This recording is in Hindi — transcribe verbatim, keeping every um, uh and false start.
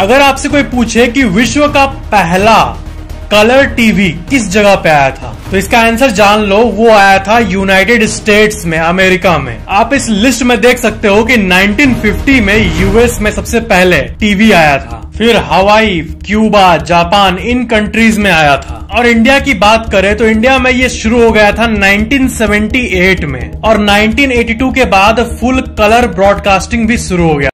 अगर आपसे कोई पूछे कि विश्व का पहला कलर टीवी किस जगह पे आया था, तो इसका आंसर जान लो, वो आया था यूनाइटेड स्टेट्स में, अमेरिका में। आप इस लिस्ट में देख सकते हो कि नाइनटीन फिफ्टी में यूएस में सबसे पहले टीवी आया था, फिर हवाई, क्यूबा, जापान, इन कंट्रीज में आया था। और इंडिया की बात करें तो इंडिया में ये शुरू हो गया था नाइनटीन सेवेंटी एट में, और नाइनटीन एटी टू के बाद फुल कलर ब्रॉडकास्टिंग भी शुरू हो गया।